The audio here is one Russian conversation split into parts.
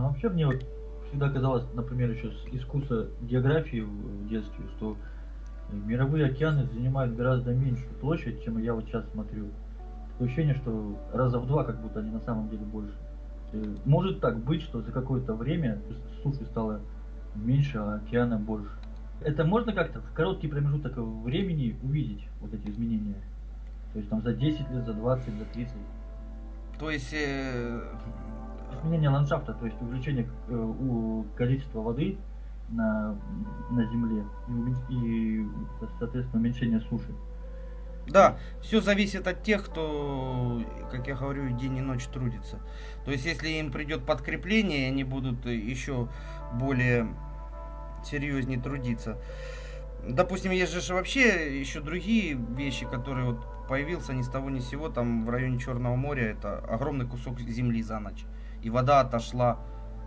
вообще мне вот всегда казалось, например, еще из курса географии в детстве, что мировые океаны занимают гораздо меньшую площадь, чем я вот сейчас смотрю. Такое ощущение, что раза в два, как будто они на самом деле больше. Может так быть, что за какое-то время суши стало меньше, а океана больше. Это можно как-то в короткий промежуток времени увидеть, вот эти изменения? То есть там за 10 лет, за 20, за 30. То есть, Изменение ландшафта, то есть увеличение у количества воды на, на Земле и, соответственно, уменьшение суши. да, все зависит от тех, кто, как я говорю, день и ночь трудится. То есть, если им придет подкрепление, они будут еще более серьезнее трудиться. Допустим, есть же вообще еще другие вещи, которые вот появился ни с того ни с сего, там в районе Черного моря, это огромный кусок земли за ночь. И вода отошла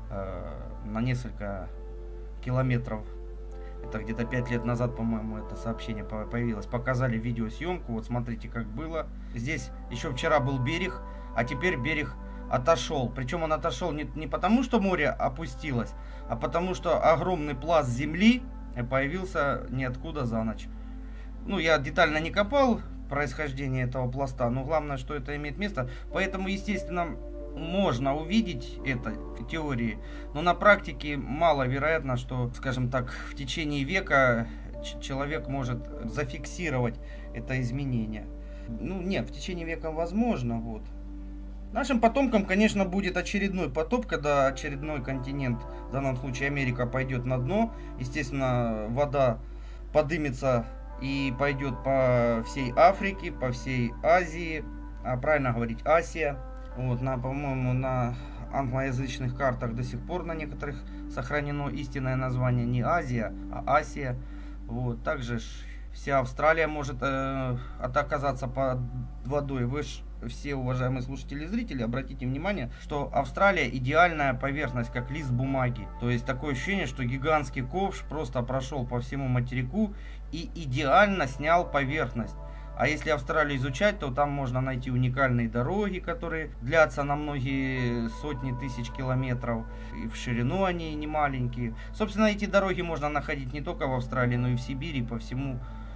на несколько километров. Это где-то 5 лет назад, по-моему, это сообщение появилось. Показали видеосъемку, вот смотрите, как было. Здесь еще вчера был берег, а теперь берег отошел. Причем он отошел не потому, что море опустилось, а потому, что огромный пласт земли появился ниоткуда за ночь. Ну, я детально не копал происхождение этого пласта, но главное, что это имеет место. Поэтому, естественно, можно увидеть это в теории, но на практике маловероятно, что, скажем так, в течение века человек может зафиксировать это изменение. Ну, нет, в течение века возможно, вот. Нашим потомкам, конечно, будет очередной потоп, когда очередной континент, в данном случае Америка, пойдет на дно. Естественно, вода подымется и пойдет по всей Африке, по всей Азии, а правильно говорить Асия. Вот, по-моему, на англоязычных картах до сих пор на некоторых сохранено истинное название не Азия, а Асия. Вот, также вся Австралия может оказаться под водой. Вы ж все, уважаемые слушатели и зрители, обратите внимание, что Австралия идеальная поверхность, как лист бумаги. То есть такое ощущение, что гигантский ковш просто прошел по всему материку и идеально снял поверхность. А если Австралию изучать, то там можно найти уникальные дороги, которые длятся на многие сотни тысяч километров. И в ширину они не маленькие. Собственно, эти дороги можно находить не только в Австралии, но и в Сибири, по всему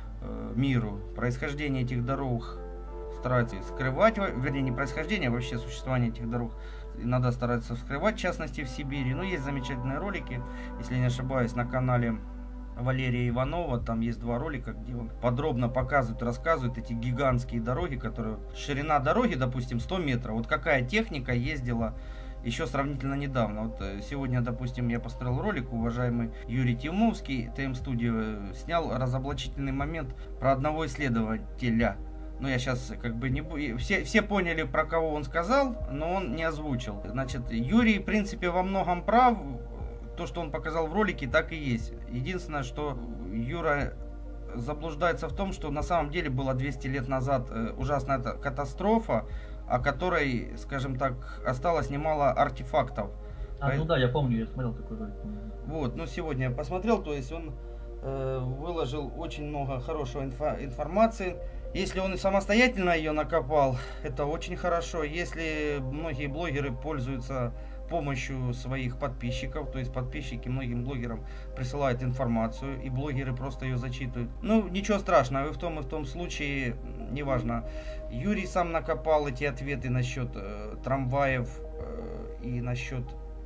миру. Происхождение этих дорог стараются скрывать, вернее, не происхождение, а вообще существование этих дорог надо стараться скрывать, в частности в Сибири. Но есть замечательные ролики, если не ошибаюсь, на канале Валерия Иванова, там есть 2 ролика, где он подробно показывает, рассказывает эти гигантские дороги, которые... Ширина дороги, допустим, 100 метров. Вот какая техника ездила еще сравнительно недавно. Вот сегодня, допустим, я посмотрел ролик, уважаемый Юрий Тимовский, ТМ-студио, снял разоблачительный момент про одного исследователя. Ну, я сейчас как бы не буду... Все поняли, про кого он сказал, но он не озвучил. Значит, Юрий, в принципе, во многом прав. То, что он показал в ролике, так и есть. Единственное, что Юра заблуждается в том, что на самом деле было 200 лет назад ужасная катастрофа, о которой, скажем так, осталось немало артефактов. Ну да, я помню, я смотрел такой ролик. Вот, ну сегодня я посмотрел, то есть он выложил очень много хорошей информации. Если он и самостоятельно ее накопал, это очень хорошо. Если многие блогеры пользуются помощью своих подписчиков, то есть подписчики многим блогерам присылают информацию, и блогеры просто ее зачитывают. Ну, ничего страшного, и в том случае, неважно. Юрий сам накопал эти ответы насчет трамваев и насчет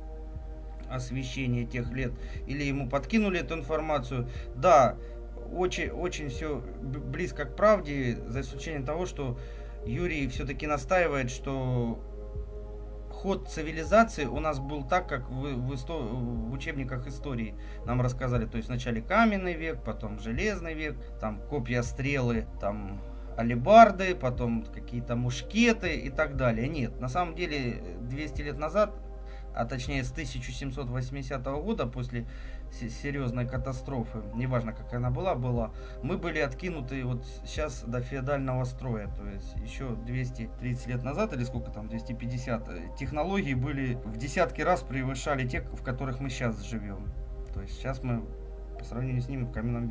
освещения тех лет, или ему подкинули эту информацию. Да, очень все близко к правде, за исключением того, что Юрий все-таки настаивает, что ход цивилизации у нас был так, как в учебниках истории нам рассказали. То есть вначале каменный век, потом железный век, там копья, стрелы, там алебарды, потом какие-то мушкеты и так далее. Нет, на самом деле 200 лет назад, а точнее с 1780 года, после серьезной катастрофы, неважно как она была, мы были откинуты вот сейчас до феодального строя. То есть еще 230 лет назад, или сколько там, 250, технологии были в десятки раз превышали те, в которых мы сейчас живем. То есть сейчас мы по сравнению с ними в каменном веке.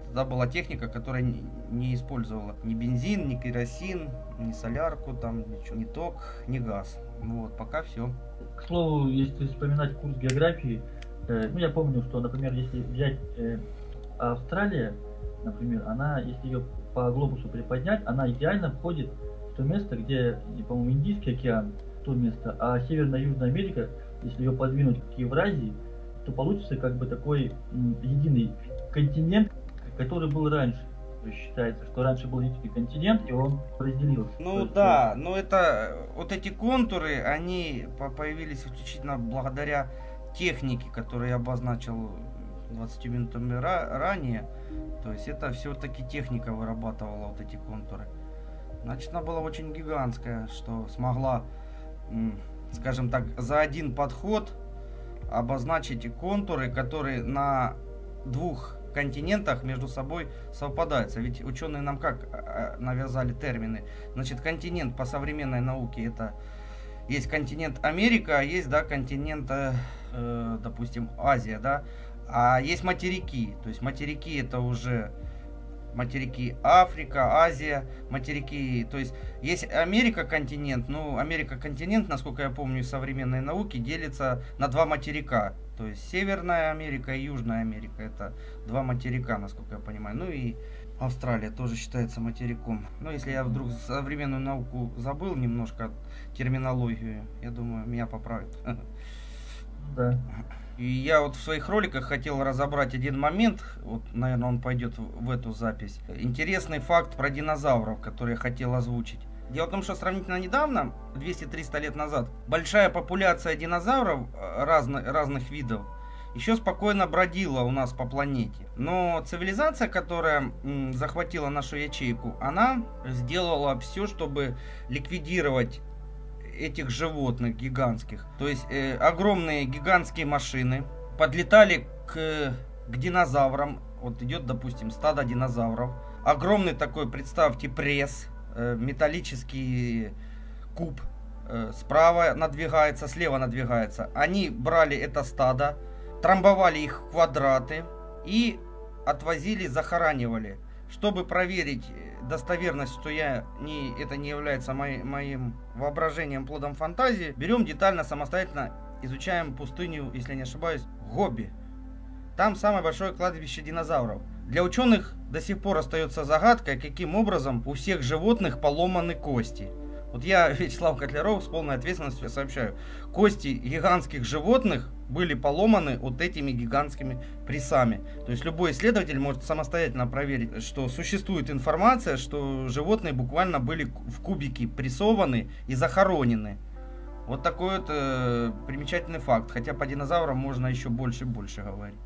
тогда была техника, которая не использовала ни бензин, ни керосин, ни солярку, там ничего, ни ток, ни газ. Вот, пока все. К слову, если вспоминать курс географии, ну я помню, что, например, если взять Австралия, например, она, если ее по глобусу приподнять, она идеально входит в то место, где, по-моему, Индийский океан, то место, а Северная и Южная Америка, если ее подвинуть к Евразии, то получится как бы такой единый континент, который был раньше. То есть считается, что раньше был единый континент, и он разделился. Ну да, но это вот эти контуры, они появились исключительно благодаря технике, которую я обозначил 20 минутами ранее. То есть это все-таки техника вырабатывала вот эти контуры. Значит, она была очень гигантская, что смогла, скажем так, за один подход обозначить контуры, которые на двух континентах между собой совпадаются. Ведь ученые нам как навязали термины. Значит, континент по современной науке это есть континент Америка, а есть, да, континент, допустим, Азия, да, а есть материки. То есть материки это уже материки Африка, Азия, материки, то есть Америка континент, ну Америка континент, насколько я помню из современной науки, делится на два материка, то есть Северная Америка и Южная Америка, это два материка, насколько я понимаю, ну и Австралия тоже считается материком. Но если я вдруг современную науку забыл немножко терминологию, я думаю, меня поправят. Да. И я вот в своих роликах хотел разобрать один момент, вот, наверное, он пойдет в эту запись. Интересный факт про динозавров, который я хотел озвучить. Дело в том, что сравнительно недавно, 200-300 лет назад, большая популяция динозавров разных видов еще спокойно бродила у нас по планете. Но цивилизация, которая захватила нашу ячейку, она сделала все, чтобы ликвидировать этих животных гигантских. То есть огромные гигантские машины подлетали к динозаврам. Вот идет, допустим, стадо динозавров. Огромный такой, представьте, пресс, металлический куб. Справа надвигается, слева надвигается. Они брали это стадо, трамбовали их в квадраты и отвозили, захоранивали. Чтобы проверить достоверность, что это не является моим воображением, плодом фантазии, берем детально, самостоятельно изучаем пустыню, если не ошибаюсь, Гоби. Там самое большое кладбище динозавров. Для ученых до сих пор остается загадкой, каким образом у всех животных поломаны кости. Вот я, Вячеслав Котляров, с полной ответственностью сообщаю, кости гигантских животных были поломаны вот этими гигантскими прессами. То есть любой исследователь может самостоятельно проверить, что существует информация, что животные буквально были в кубики прессованы и захоронены. Вот такой вот примечательный факт. Хотя по динозаврам можно еще больше и больше говорить.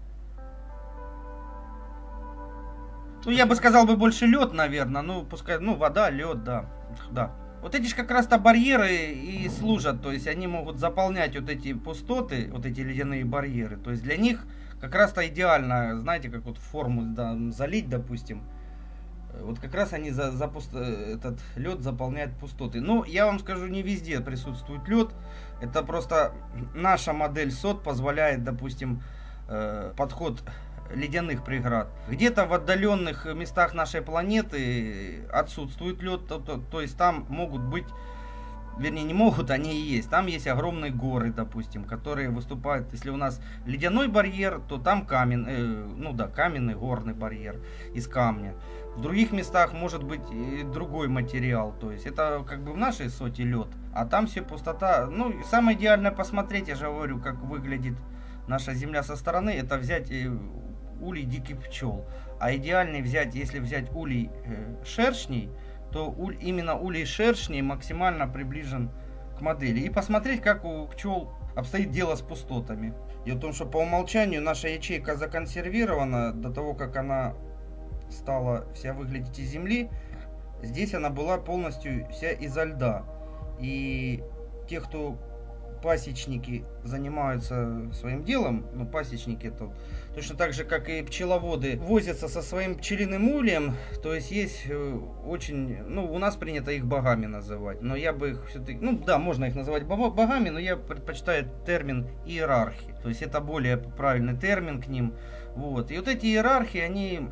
Ну, я бы сказал больше лед, наверное. Ну, пускай, вода, лед, да. Вот эти же как раз-то барьеры и служат, то есть они могут заполнять вот эти пустоты, вот эти ледяные барьеры. То есть для них как раз-то идеально, знаете, как вот форму залить, допустим. Вот как раз они этот лед заполняют пустоты. Но я вам скажу, не везде присутствует лед. Это просто наша модель СОТ позволяет, допустим, подход ледяных преград. Где-то в отдаленных местах нашей планеты отсутствует лед, то есть там могут быть, вернее не могут, они и есть. Там есть огромные горы, допустим, которые выступают. Если у нас ледяной барьер, то там каменный горный барьер из камня. В других местах может быть и другой материал, то есть это как бы в нашей соте лед, а там все пустота. Ну, самое идеальное посмотреть, я же говорю, как выглядит наша Земля со стороны, это взять улей диких пчел. А идеальный взять, если взять улей шершней, то именно улей шершней максимально приближен к модели. И посмотреть, как у пчел обстоит дело с пустотами. Дело в том, что по умолчанию наша ячейка законсервирована до того, как она стала вся выглядеть из Земли. Здесь она была полностью вся изо льда. И те, кто пасечники занимаются своим делом, ну, пасечники это точно так же, как и пчеловоды, возятся со своим пчелиным ульем, то есть очень, ну, у нас принято их богами называть, но я бы их все-таки, ну, да, можно их называть богами, но я предпочитаю термин иерархи, то есть это более правильный термин к ним. Вот. И вот эти иерархи, они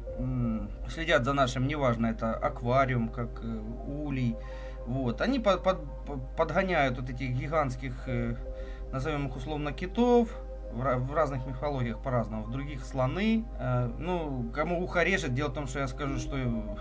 следят за нашим, неважно, это аквариум, как улей. Вот. Они подгоняют вот этих гигантских, назовем их условно, китов. В разных мифологиях по-разному. В других слоны. Ну, кому ухо режет, дело в том, что я скажу, что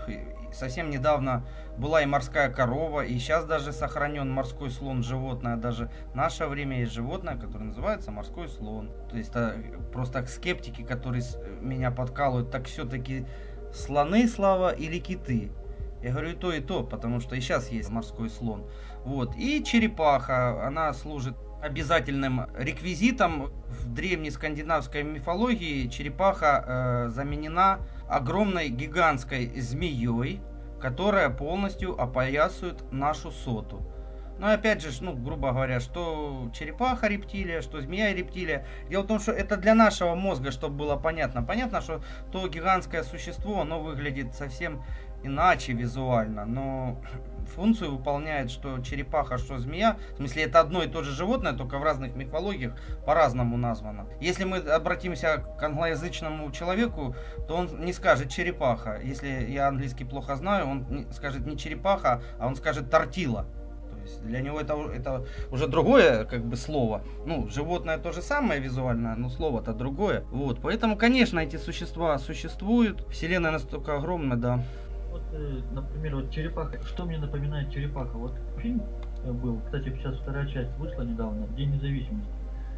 совсем недавно была и морская корова, и сейчас даже сохранен морской слон, животное. Даже в наше время есть животное, которое называется морской слон. То есть просто скептики, которые меня подкалывают, так все-таки слоны, Слава, или киты? Я говорю и то, потому что и сейчас есть морской слон. Вот. И черепаха, она служит обязательным реквизитом. В древней скандинавской мифологии черепаха заменена огромной гигантской змеей, которая полностью опоясывает нашу соту. Но опять же, ну, грубо говоря, что черепаха рептилия, что змея рептилия. Дело в том, что это для нашего мозга, чтобы было понятно. Понятно, что то гигантское существо, оно выглядит совсем иначе визуально, но функцию выполняет, что черепаха, что змея. В смысле, это одно и то же животное, только в разных мифологиях по-разному названо. Если мы обратимся к англоязычному человеку, то он не скажет черепаха. Если я английский плохо знаю, он скажет не черепаха, а он скажет тортила. То есть для него это уже другое как бы слово. Ну, животное то же самое визуально, но слово-то другое. Вот, поэтому, конечно, эти существа существуют. Вселенная настолько огромна, да. Вот, например, вот черепаха. Что мне напоминает черепаха? Вот фильм был, кстати, сейчас вторая часть вышла недавно, День независимости.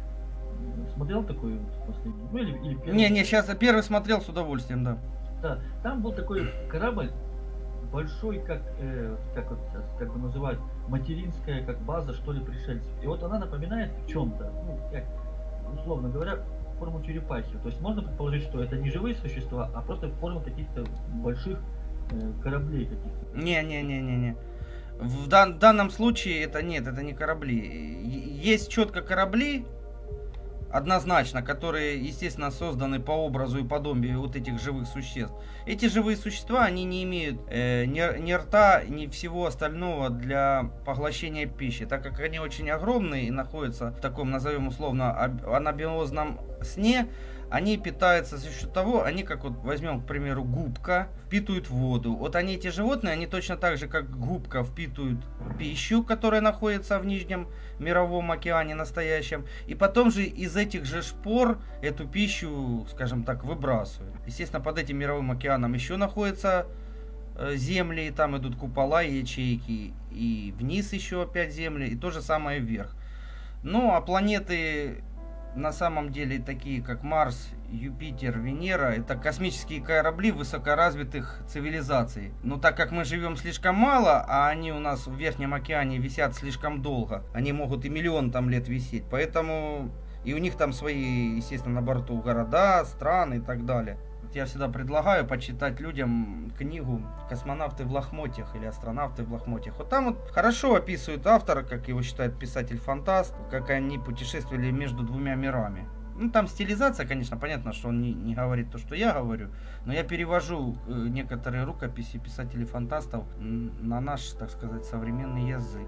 Смотрел такой вот последний? Ну, или первый? Не, сейчас я первый смотрел с удовольствием, да. Да, там был такой корабль большой, как вот сейчас как бы называют, материнская, как база, что ли, пришельцев. И вот она напоминает в чем-то, ну, как, условно говоря, форму черепахи. То есть можно предположить, что это не живые существа, а просто форма каких-то больших кораблей каких-то. Не. В данном случае это нет, это не корабли. Есть четко корабли, однозначно, которые, естественно, созданы по образу и подобию вот этих живых существ. Эти живые существа, они не имеют ни рта, ни всего остального для поглощения пищи, так как они очень огромные и находятся в таком, назовем условно, анабиозном сне. Они питаются за счет того, они, как вот возьмем, к примеру, губка, впитывают воду. Вот они, эти животные, они точно так же, как губка, впитывают пищу, которая находится в Нижнем мировом океане настоящем. И потом же из этих же шпор эту пищу, скажем так, выбрасывают. Естественно, под этим мировым океаном еще находятся земли, и там идут купола и ячейки. И вниз еще опять земли, и то же самое вверх. Ну, а планеты... На самом деле такие как Марс, Юпитер, Венера, это космические корабли высокоразвитых цивилизаций. Но так как мы живем слишком мало, а они у нас в Верхнем океане висят слишком долго, они могут и миллион там лет висеть, поэтому и у них там свои, естественно, на борту города, страны и так далее. Я всегда предлагаю почитать людям книгу «Космонавты в лохмотьях» или «Астронавты в лохмотьях». Вот там вот хорошо описывает автор, как его считает писатель-фантаст, как они путешествовали между двумя мирами. Ну, там стилизация, конечно, понятно, что он не говорит то, что я говорю, но я перевожу некоторые рукописи писателей-фантастов на наш, так сказать, современный язык.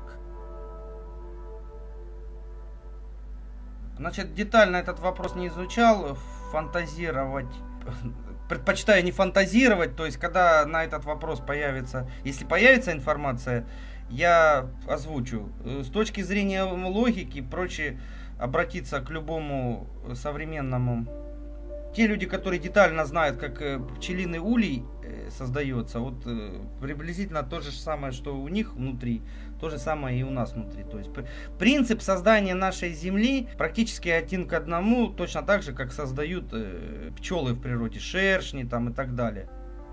Значит, детально этот вопрос не изучал, фантазировать... Предпочитаю не фантазировать, то есть, когда на этот вопрос появится, если появится информация, я озвучу. С точки зрения логики и прочее, обратиться к любому современному. Те люди, которые детально знают, как пчелиный улей создается, вот приблизительно то же самое, что у них внутри, то же самое и у нас внутри. То есть принцип создания нашей Земли практически один к одному, точно так же, как создают пчелы в природе, шершни там и так далее.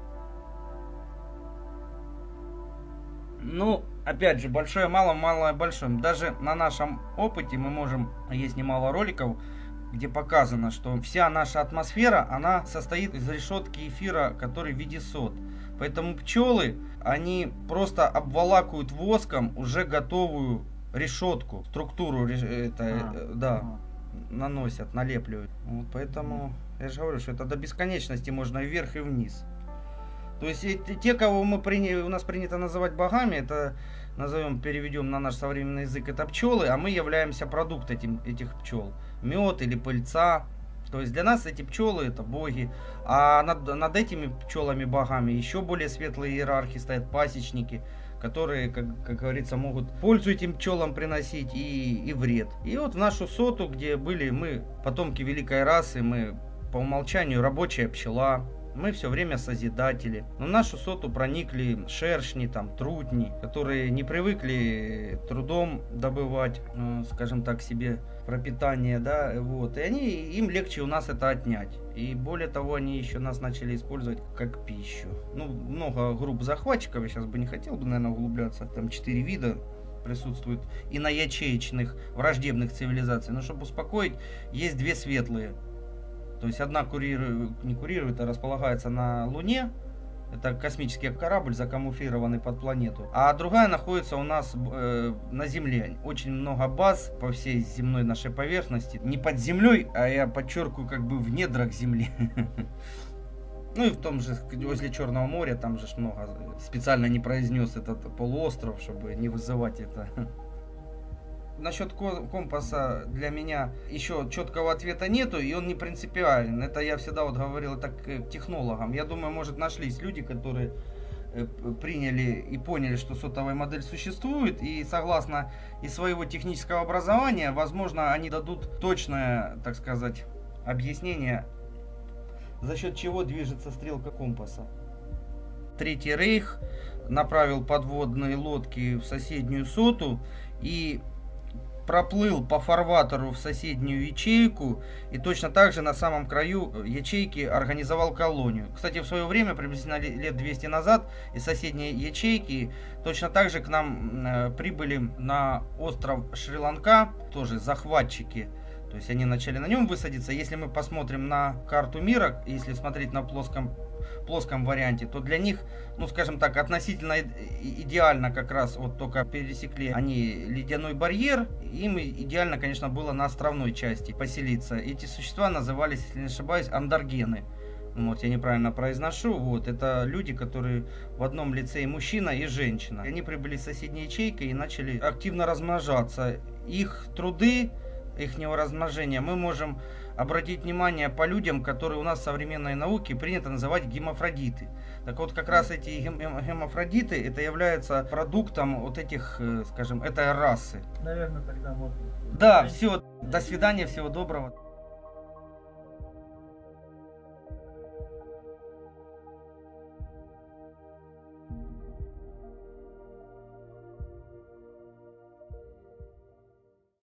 Ну, опять же, большое, мало, малое, большое. Даже на нашем опыте мы можем, есть немало роликов, где показано, что вся наша атмосфера, она состоит из решетки эфира, который в виде сот. Поэтому пчелы, они просто обволакивают воском уже готовую решетку, структуру наносят, налепливают. Вот поэтому я же говорю, что это до бесконечности можно вверх и вниз. То есть те, кого у нас принято называть богами, это переведем на наш современный язык, это пчелы, а мы являемся продуктом этих пчел. Мед или пыльца. То есть для нас эти пчелы это боги, а над этими пчелами-богами еще более светлые иерархи стоят, пасечники, которые, как говорится, могут пользу этим пчелам приносить и вред. И вот в нашу соту, где были мы, потомки великой расы, мы по умолчанию рабочая пчела, мы все время созидатели. Но в нашу соту проникли шершни, трутни, которые не привыкли трудом добывать, скажем так, себе пропитание, да, вот. И им легче у нас это отнять. И более того, они еще нас начали использовать как пищу. Много групп захватчиков, я сейчас бы не хотел, наверное, углубляться. Там 4 вида присутствует иноячеечных враждебных цивилизаций. Но чтобы успокоить, есть 2 светлые. То есть одна не курирует, а располагается на Луне. Это космический корабль, закамуфлированный под планету. А другая находится у нас на Земле. Очень много баз по всей земной нашей поверхности. Не под землей, а я подчеркиваю, как бы в недрах Земли. Ну и в том же, возле Черного моря, там же много. Специально не произнес этот полуостров, чтобы не вызывать это. Насчет компаса для меня еще четкого ответа нету, и он не принципиален. Это я всегда говорил так к технологам. Я думаю, может, нашлись люди, которые приняли и поняли, что сотовая модель существует, и согласно из своего технического образования, возможно, они дадут точное, так сказать, объяснение, за счет чего движется стрелка компаса. Третий рейх направил подводные лодки в соседнюю соту и проплыл по фарватеру в соседнюю ячейку и точно так же на самом краю ячейки организовал колонию. Кстати, в свое время, приблизительно лет 200 назад, из соседней ячейки точно так же к нам прибыли на остров Шри-Ланка, тоже захватчики. То есть они начали на нем высадиться. Если мы посмотрим на карту мира, если смотреть на плоском варианте, то для них, скажем так, относительно идеально как раз вот только пересекли они ледяной барьер. Им идеально, конечно, было на островной части поселиться. Эти существа назывались, если не ошибаюсь, андаргены. Вот, я неправильно произношу. Вот, это люди, которые в одном лице и мужчина, и женщина. Они прибыли с соседней ячейкой и начали активно размножаться. Их труды, ихнего размножения мы можем обратить внимание по людям, которые у нас в современной науке принято называть гемафродиты. Так вот, как раз эти гемафродиты, это является продуктом вот этих, скажем, этой расы. Наверное, тогда можно. Да, все, до свидания, всего доброго.